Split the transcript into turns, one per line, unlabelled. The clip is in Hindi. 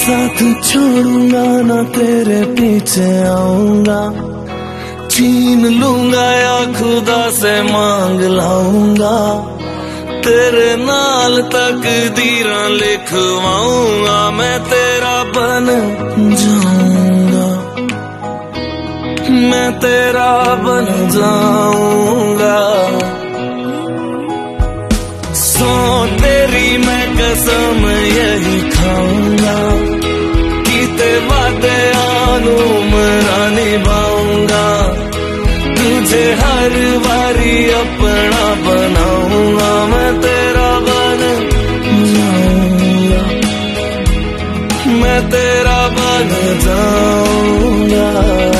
साथ छोड़ूंगा ना तेरे पीछे आऊंगा, छीन लूंगा या खुदा से मांग लाऊंगा, तेरे नाल तकदीरां लिखवाऊंगा, मैं तेरा बन जाऊंगा, मैं तेरा बन जाऊंगा। सौ तेरी मैं कसम यही खाऊंगा, कीते वादे आनू मरा निभाऊंगा, तुझे हर बारी अपना बनाऊंगा, मैं तेरा बन जाऊंगा, मैं तेरा बन जाऊंगा।